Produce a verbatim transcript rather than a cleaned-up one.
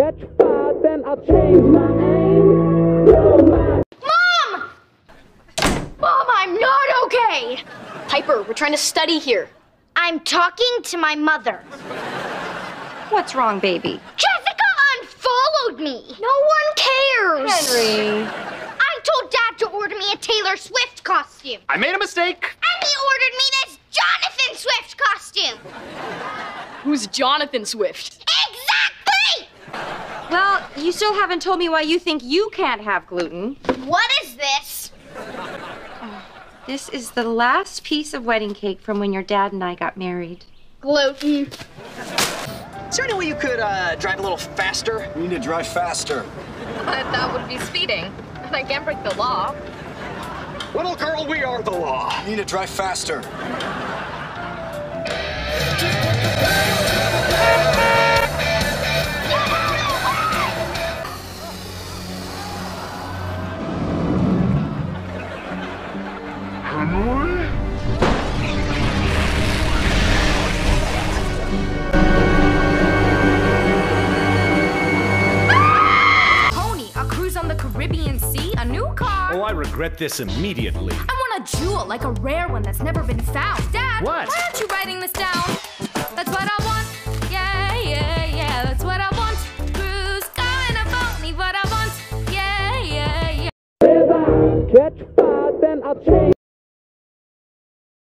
petrified, then I'll change my aim. Mom! Mom, I'm not okay! Piper, we're trying to study here. I'm talking to my mother. What's wrong, baby? Jessica unfollowed me. No one cares. Henry. I told Dad to order me a Taylor Swift costume. I made a mistake. And he ordered me this Jonathan Swift costume. Who's Jonathan Swift? Exactly! Well, you still haven't told me why you think you can't have gluten. What is this? This is the last piece of wedding cake from when your dad and I got married. Gluten. Is there any way you could uh, drive a little faster? You need to drive faster. That would be speeding. And I can't break the law. Little girl, we are the law. You need to drive faster. Caribbean Sea, a new car. Oh, I regret this immediately. I want a jewel, like a rare one that's never been found. Dad, what? Why aren't you writing this down? That's what